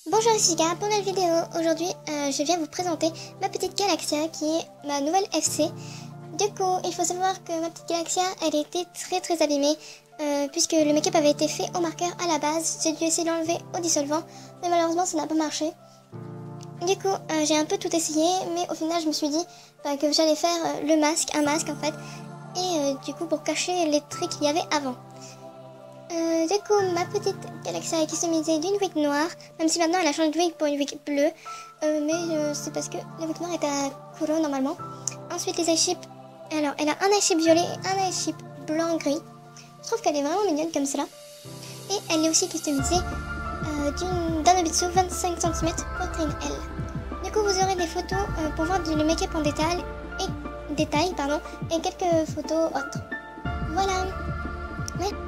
Bonjour, ici Gara pour notre vidéo. Aujourd'hui, je viens vous présenter ma petite Galaxia qui est ma nouvelle FC. Du coup, il faut savoir que ma petite Galaxia, elle était très abîmée puisque le make-up avait été fait au marqueur à la base. J'ai dû essayer de l'enlever au dissolvant, mais malheureusement ça n'a pas marché. Du coup, j'ai un peu tout essayé, mais au final je me suis dit que j'allais faire un masque en fait, et du coup pour cacher les traits qu'il y avait avant. Du coup, ma petite Galaxia est customisée d'une wig noire, même si maintenant elle a changé de wig pour une wig bleue, mais c'est parce que la wig noire est à Kuro normalement. Ensuite, les eye chips, alors elle a un eye chip violet et un eye chip blanc-gris. Je trouve qu'elle est vraiment mignonne comme cela. Et elle est aussi customisée d'un Nobitsu 25 cm poitrine L. Du coup, vous aurez des photos pour voir le make-up en détail et quelques photos autres. Voilà. Ouais.